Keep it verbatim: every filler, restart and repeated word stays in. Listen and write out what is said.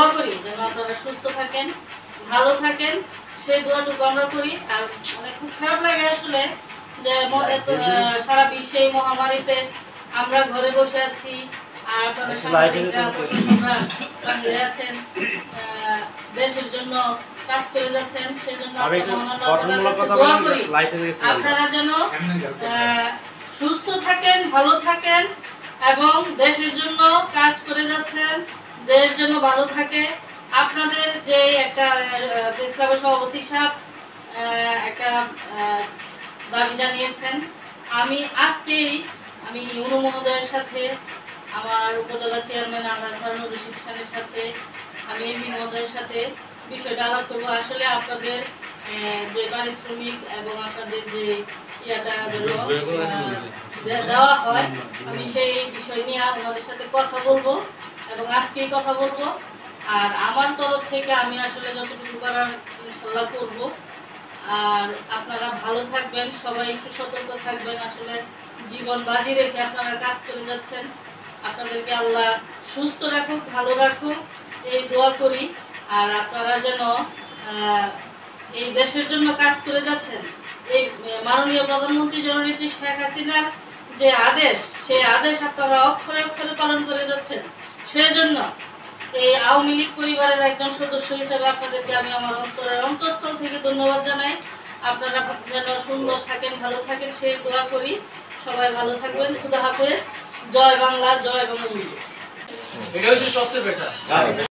করি যেন আপনারা সুস্থ থাকেন, ভালো থাকেন, সেই দোয়াটুকু আমরা করি। আর মানে খুব খারাপ লাগে আসলে যে এত সারা বিশ্বে এই মহামারীতে আমরা ঘরে বসে আছি আর আপনারা সাংবাদিকরা প্রশাসনরা বাইরে আছেন, দেশের জন্য কাজ করে যাচ্ছেন। সেই জন্য দোয়া করি আপনারা যেন সুস্থ থাকেন, ভালো থাকেন এবং দেশের জন্য কাজ করে যাচ্ছেন, দেশ যেন ভালো থাকে। আপনাদের যে একটা প্রেস ক্লাবের সভাপতি সাহেব একটা দাবি জানিয়েছেন, আমি আজকেই আমি ইউনো মহোদয়ের সাথে, আমার উপজেলা চেয়ারম্যান আনাস হারুনুর রশিদ খানের সাথে, আমি এমপি মহোদয়ের সাথে বিষয়টা আলাপ করবো। আসলে আপনাদের যে পারিশ্রমিক এবং আপনাদের যে ইয়াটা দেওয়া হয়, আমি সেই বিষয় নিয়ে আমাদের সাথে কথা বলবো এবং আজকেই কথা বলবো। আর আমার তরফ থেকে আমি আসলে যতটুকু করার ইনশাল্লাহ করবো। আর আপনারা ভালো থাকবেন, সবাই একটু সতর্ক থাকবেন। আসলে জীবন বাজি রেখে আপনারা কাজ করে যাচ্ছেন। আপনাদেরকে আল্লাহ সুস্থ রাখুক, ভালো রাখুক, এই দোয়া করি। আর আপনারা যেন এই দেশের জন্য কাজ করে যাচ্ছেন, এই মাননীয় প্রধানমন্ত্রী জননেত্রী শেখ হাসিনার যে আদেশ, সেই আদেশ আপনারা অক্ষরে অক্ষরে পালন করে যাচ্ছেন। সেই জন্য এই আওয়ামী লীগ পরিবারের একজন সদস্য হিসেবে আপনাদেরকে আমি আমার অন্তরের অন্তঃস্থল থেকে ধন্যবাদ জানাই। আপনারা যেন সুন্দর থাকেন, ভালো থাকেন, সেই দোয়া করি। সবাই ভালো থাকবেন। খুদা হাফেজ। জয় বাংলা, জয় বঙ্গবন্ধু। এটা হচ্ছে সবচেয়ে বেটার।